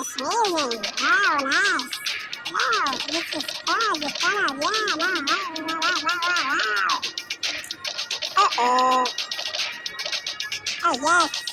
sneezing. Oh, nice. Wow, this is good. You're gonna, yeah, no. Uh-oh. Oh, yes.